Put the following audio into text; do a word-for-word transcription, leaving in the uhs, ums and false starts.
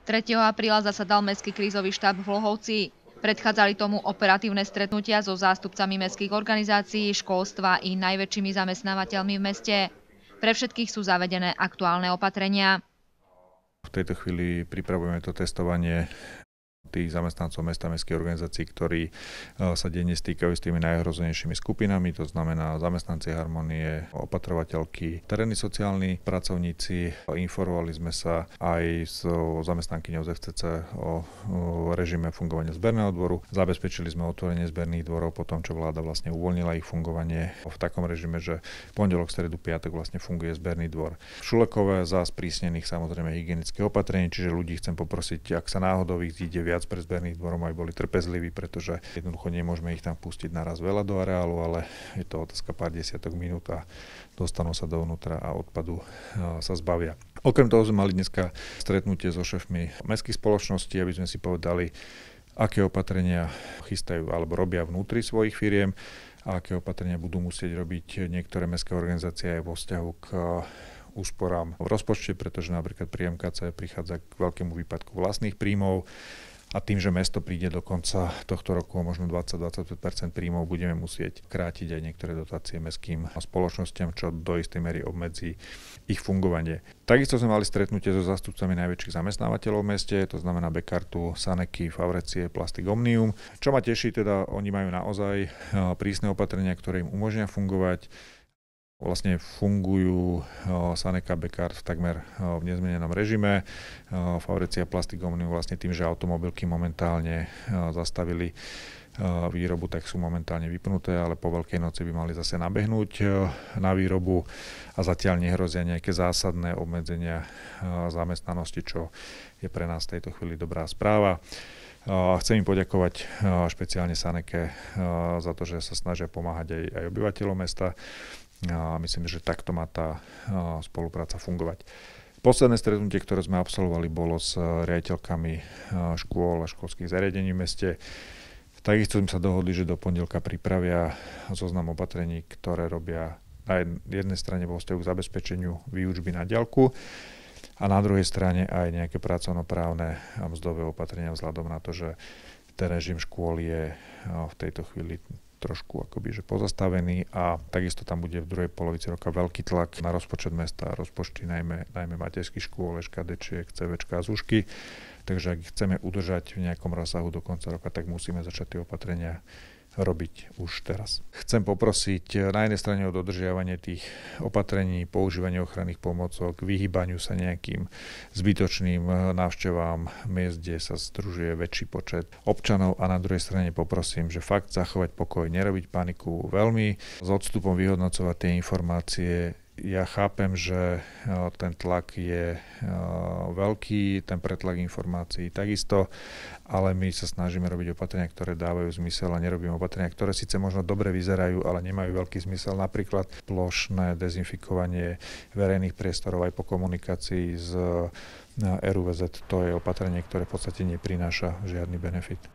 tretieho apríla zasadal mestský krízový štáb v Hlohovci. Predchádzali tomu operatívne stretnutia so zástupcami mestských organizácií, školstva i najväčšími zamestnávateľmi v meste. Pre všetkých sú zavedené aktuálne opatrenia. V tejto chvíli pripravujeme to testovanie tých zamestnancov mesta, mestských organizácií, ktorí sa denne stýkajú s tými najhrozenejšími skupinami, to znamená zamestnanci Harmonie, opatrovateľky, terénni sociálni pracovníci. Informovali sme sa aj s zamestnankyňou z ef cé cé o, o režime fungovania zberného dvoru. Zabezpečili sme otvorenie zberných dvorov po tom, čo vláda vlastne uvoľnila ich fungovanie v takom režime, že pondelok, stredu, piatok vlastne funguje zberný dvor. V Šulekove za sprísnených samozrejme hygienických opatrení, čiže ľudí chcem poprosiť, ak sa náhodou ich ide viac pre zberných dvorom, aj boli trpezliví, pretože jednoducho nemôžeme ich tam pustiť naraz veľa do areálu, ale je to otázka pár desiatok minút a dostanú sa dovnútra a odpadu sa zbavia. Okrem toho sme mali dneska stretnutie so šéfmi mestských spoločností, aby sme si povedali, aké opatrenia chystajú alebo robia vnútri svojich firiem a aké opatrenia budú musieť robiť niektoré mestské organizácie aj vo vzťahu k úsporám v rozpočte, pretože napríklad pri em ká cé prichádza k veľkému výpadku vlastných príjmov. A tým, že mesto príde do konca tohto roku o možno dvadsať až dvadsaťpäť percent príjmov, budeme musieť krátiť aj niektoré dotácie mestským spoločnostiam, čo do istej miery obmedzí ich fungovanie. Takisto sme mali stretnutie so zástupcami najväčších zamestnávateľov v meste, to znamená Bekartu, Saneky, Favrecie, Plastik Omnium. Čo ma teší, teda oni majú naozaj prísne opatrenia, ktoré im umožnia fungovať. Vlastne fungujú Saneka, Bekart takmer v nezmenenom režime. Favrecia, Plastik Omnium vlastne tým, že automobilky momentálne zastavili výrobu, tak sú momentálne vypnuté, ale po Veľkej noci by mali zase nabehnúť na výrobu a zatiaľ nehrozia nejaké zásadné obmedzenia zamestnanosti, čo je pre nás v tejto chvíli dobrá správa. Chcem im poďakovať špeciálne Saneke za to, že sa snažia pomáhať aj, aj obyvateľom mesta. A myslím, že takto má tá spolupráca fungovať. Posledné stretnutie, ktoré sme absolvovali, bolo s riaditeľkami škôl a školských zariadení v meste. Takisto sme sa dohodli, že do pondelka pripravia zoznam opatrení, ktoré robia na jednej strane vo vzťahu k zabezpečeniu výučby na diaľku a na druhej strane aj nejaké pracovnoprávne a mzdové opatrenia vzhľadom na to, že ten režim škôl je v tejto chvíli trošku akoby, že pozastavený a takisto tam bude v druhej polovici roka veľký tlak na rozpočet mesta a rozpočty najmä, najmä materských škôl, eškadečiek, cévéčka a zúšky. Takže ak chceme udržať v nejakom rozsahu do konca roka, tak musíme začať tie opatrenia robiť už teraz. Chcem poprosiť na jednej strane o dodržiavanie tých opatrení, používanie ochranných pomôcok, vyhýbaniu sa nejakým zbytočným návštevám miest, kde sa združuje väčší počet občanov a na druhej strane poprosím, že fakt zachovať pokoj, nerobiť paniku, veľmi s odstupom vyhodnocovať tie informácie. Ja chápem, že ten tlak je veľký, ten pretlak informácií takisto, ale my sa snažíme robiť opatrenia, ktoré dávajú zmysel a nerobíme opatrenia, ktoré síce možno dobre vyzerajú, ale nemajú veľký zmysel. Napríklad plošné dezinfikovanie verejných priestorov aj po komunikácii z er ú vé zet, to je opatrenie, ktoré v podstate neprináša žiadny benefit.